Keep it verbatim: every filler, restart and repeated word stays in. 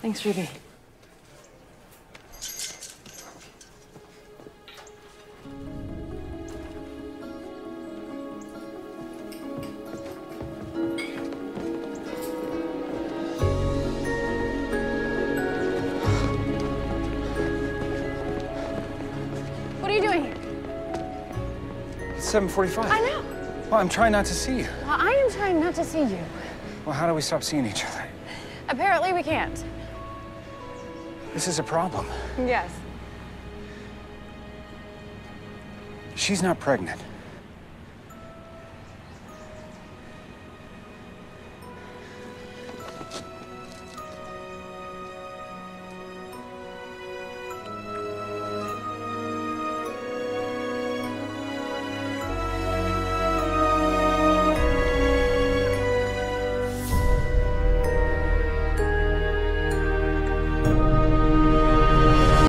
Thanks, Ruby. What are you doing here? It's seven forty-five. I know. Well, I'm trying not to see you. Well, I am trying not to see you. Well, how do we stop seeing each other? Apparently we can't. This is a problem. Yes. She's not pregnant.